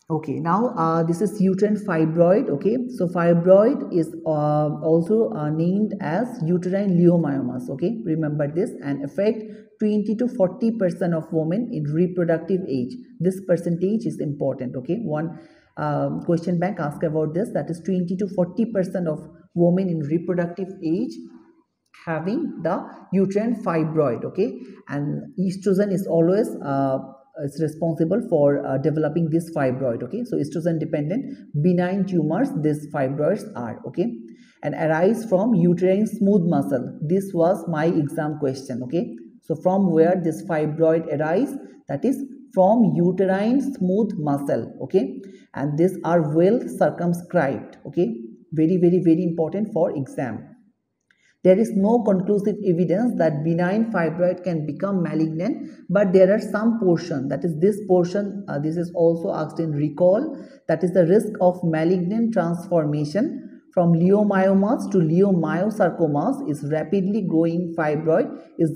Okay, now this is uterine fibroid. Okay, so fibroid is also named as uterine leiomyomas. Okay, remember this, and affect 20 to 40% of women in reproductive age. This percentage is important. Okay, one question bank asked about this, that is 20 to 40% of women in reproductive age having the uterine fibroid. Okay, and estrogen is always is responsible for developing this fibroid. Okay, so estrogen dependent benign tumors these fibroids are. Okay, and arise from uterine smooth muscle. This was my exam question. Okay, so from where this fibroid arise, that is from uterine smooth muscle. Okay, and these are well circumscribed. Okay, very important for exam. There is no conclusive evidence that benign fibroid can become malignant, but there are some portion, that is this portion, this is also asked in recall, that is the risk of malignant transformation from leiomyomas to leiomyosarcomas is rapidly growing fibroid is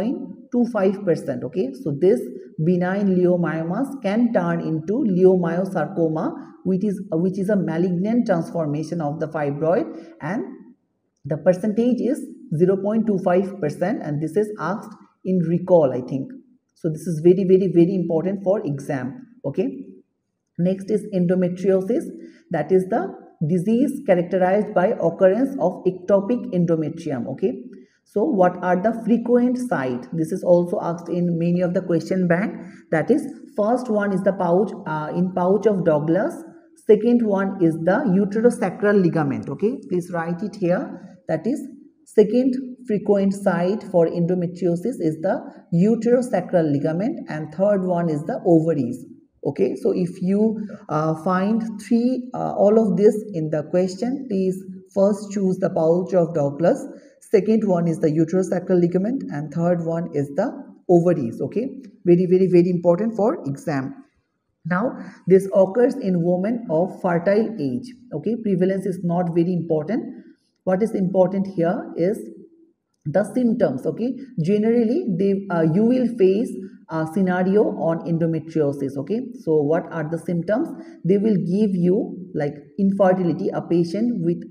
0.25%. Okay, so this benign leiomyomas can turn into leiomyosarcoma, which is a malignant transformation of the fibroid, and the percentage is 0.25%, and this is asked in recall, I think. So this is very important for exam. Okay, next is endometriosis, that is the disease characterized by occurrence of ectopic endometrium. Okay, so what are the frequent site? This is also asked in many of the question bank. That is, first one is the pouch in pouch of Douglas. Second one is the uterosacral ligament. Okay, please write it here. That is, second frequent site for endometriosis is the uterosacral ligament, and third one is the ovaries. Okay, so if you find all of this in the question, please first choose the pouch of Douglas, second one is the uterosacral ligament, and third one is the ovaries. Okay, very important for exam. Now this occurs in women of fertile age. Okay, prevalence is not very important. What is important here is the symptoms. Okay, generally you will face a scenario on endometriosis. Okay, so what are the symptoms? They will give you like infertility, a patient with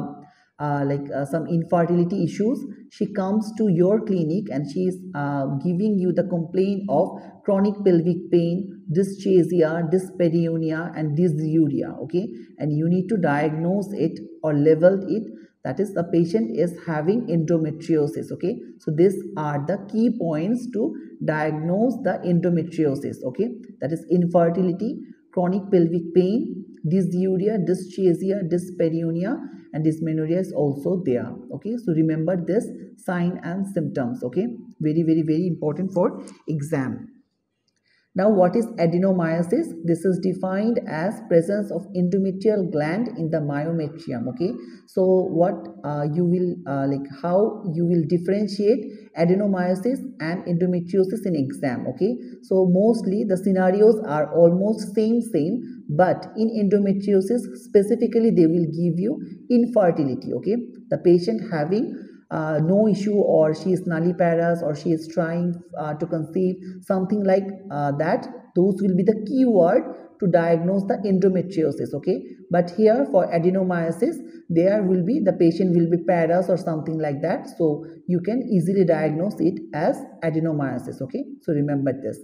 some infertility issues. She comes to your clinic and she is giving you the complaint of chronic pelvic pain, dysphagia, dyspareunia, and dysuria. Okay, and you need to diagnose it or level it, that is the patient is having endometriosis. Okay, so these are the key points to diagnose the endometriosis. Okay, that is infertility, chronic pelvic pain, dysuria, dysphagia, dyspareunia, and dysmenorrhea is also there. Okay, so remember this sign and symptoms. Okay, very important for exam. Now, what is adenomyosis? This is defined as presence of endometrial gland in the myometrium. Okay, so what you will how you will differentiate adenomyosis and endometriosis in exam. Okay, so mostly the scenarios are almost same, but in endometriosis specifically they will give you infertility. Okay, the patient having no issue, or she is nulliparous, or she is trying to conceive, something like that. Those will be the keyword to diagnose the endometriosis. Okay, but here for adenomyosis there will be the patient will be parous or something like that, so you can easily diagnose it as adenomyosis. Okay, so remember this.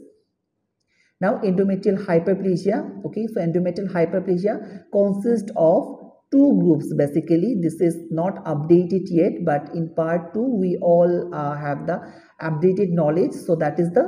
Now endometrial hyperplasia. Okay, so endometrial hyperplasia consists of two groups basically. This is not updated yet, but in part 2 we all have the updated knowledge. So that is the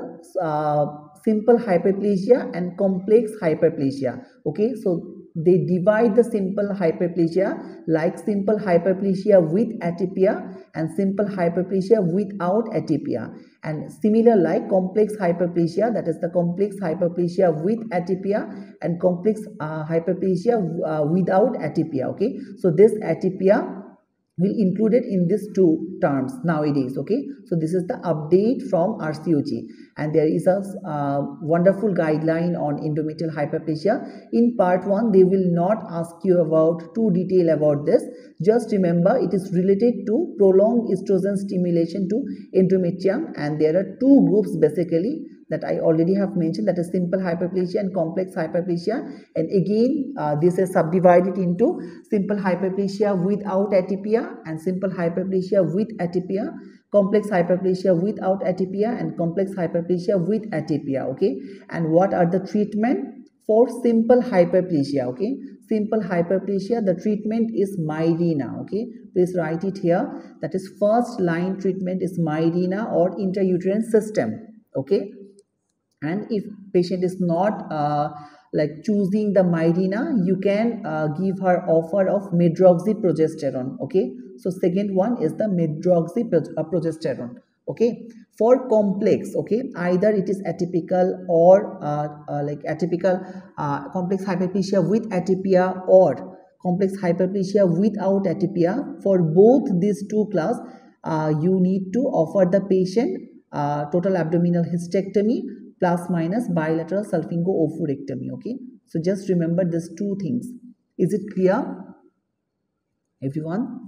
simple hyperplasia and complex hyperplasia. Okay, so they divide the simple hyperplasia like simple hyperplasia with atypia and simple hyperplasia without atypia, and similar like complex hyperplasia, that is the complex hyperplasia with atypia and complex hyperplasia without atypia. Okay, so this atypia will included in these two terms nowadays. Okay, so this is the update from RCOG, and there is a wonderful guideline on endometrial hyperplasia. In part 1 they will not ask you about too detail about this. Just remember it is related to prolonged estrogen stimulation to endometrium, and there are two groups basically. that I already have mentioned, that is simple hyperplasia and complex hyperplasia. And again, this is subdivided into simple hyperplasia without atypia and simple hyperplasia with atypia, complex hyperplasia without atypia and complex hyperplasia with atypia. Okay, and what are the treatment for simple hyperplasia? Okay, simple hyperplasia, the treatment is Mirena. Okay, please write it here. That is first line treatment is Mirena or intrauterine system. Okay, and if patient is not like choosing the Mirena, you can give her offer of medroxyprogesterone. Okay, so second one is the medroxyprogesterone. Okay, for complex, okay, either it is atypical or like atypical complex hyperplasia with atypia or complex hyperplasia without atypia. For both these two class, you need to offer the patient total abdominal hysterectomy plus minus bilateral salpingo-oophorectomy. Okay, so just remember these two things. Is it clear, everyone?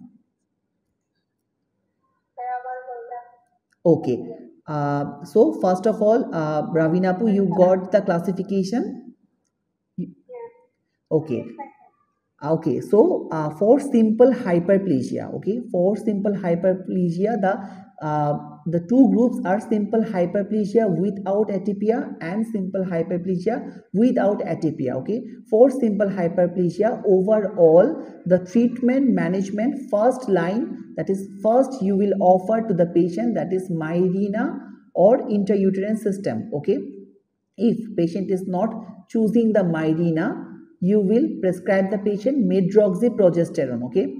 Okay, so first of all, Ravinapu, you got the classification? Okay. Okay, so for simple hyperplasia, okay, for simple hyperplasia, the two groups are simple hyperplasia without atypia and simple hyperplasia without atypia. Okay, for simple hyperplasia, overall the treatment management first line, that is first you will offer to the patient, that is Mirena or intrauterine system. Okay, if patient is not choosing the Mirena, you will prescribe the patient medroxyprogesterone. Okay,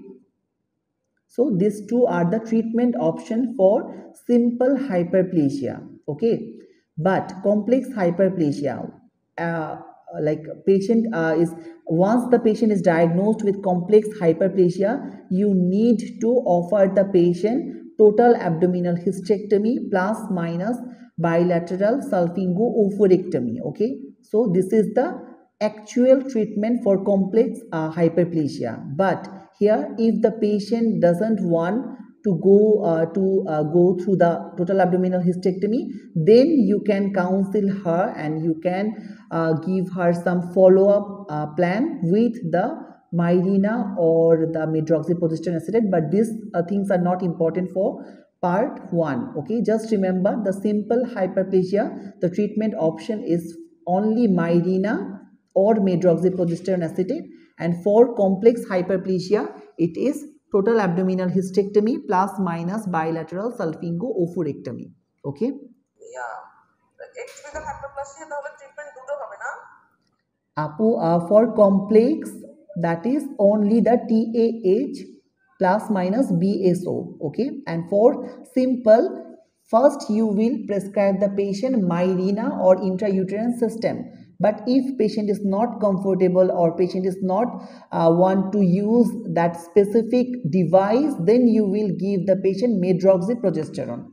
so these two are the treatment option for simple hyperplasia. Okay, but complex hyperplasia, like patient is, once the patient is diagnosed with complex hyperplasia, you need to offer the patient total abdominal hysterectomy plus minus bilateral salpingo-oophorectomy. Okay, so this is the actual treatment for complex hyperplasia. But here, if the patient doesn't want to go through the total abdominal hysterectomy, then you can counsel her and you can give her some follow-up plan with the Mirena or the medroxyprogesterone acetate. But these things are not important for part 1. Okay, just remember the simple hyperplasia, the treatment option is only Mirena or medroxyprogesterone acetate, and for complex hyperplasia it is total abdominal hysterectomy plus minus bilateral salpingo-oophorectomy. Okay, yeah, atypical hyperplasia তাহলে treatment দুটো হবে না Apu, for complex that is only the TAH plus minus BSO. Okay, and for simple, first you will prescribe the patient Mirena or intrauterine system. But if patient is not comfortable or patient is not want to use that specific device, then you will give the patient medroxyprogesterone.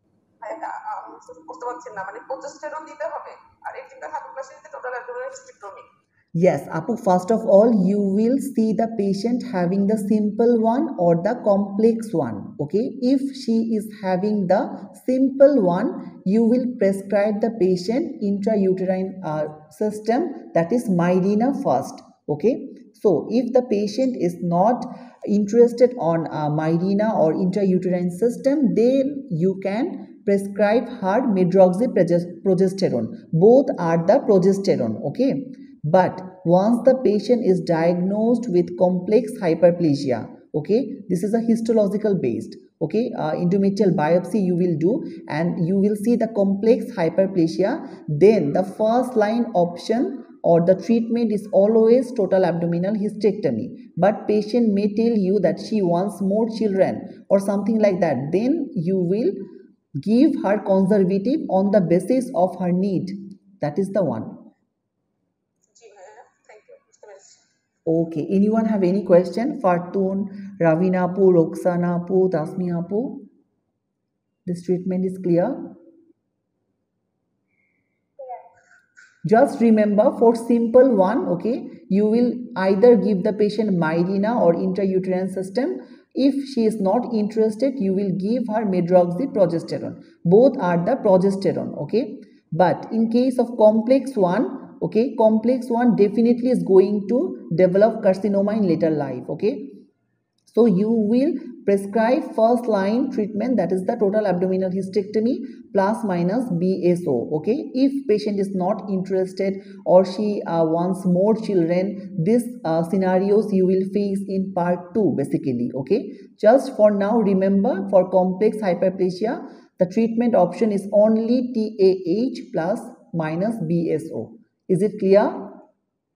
বুঝতে পারছেন না, মানে progesterone দিতে হবে আর atypical hyperplasia total abdominal hysterectomy. Yes, Apu, first of all, you will see the patient having the simple one or the complex one. Okay, if she is having the simple one, you will prescribe the patient intrauterine system, that is Mirena first. Okay, so if the patient is not interested on Mirena or intrauterine system, then you can prescribe her medroxyprogesterone. Both are the progesterone. Okay, but once the patient is diagnosed with complex hyperplasia, okay, this is a histological based, okay, endometrial biopsy you will do and you will see the complex hyperplasia, then the first line option or the treatment is always total abdominal hysterectomy. But patient may tell you that she wants more children or something like that, then you will give her conservative on the basis of her need. That is the one. Okay, anyone have any question? Fartun, Ravina Apu, Roxana Apu, Tasmi Apu? This treatment is clear? Just remember, for simple one, okay, you will either give the patient Mirena or intrauterine system. If she is not interested, you will give her medroxyprogesterone. Both are the progesterone. Okay, But in case of complex one, okay, complex one definitely is going to develop carcinoma in later life, okay. So you will prescribe first line treatment, that is the total abdominal hysterectomy plus minus BSO, okay. If patient is not interested or she wants more children, these scenarios you will face in part 2 basically, okay. Just for now, remember, for complex hyperplasia, the treatment option is only TAH plus minus BSO. Is it clear?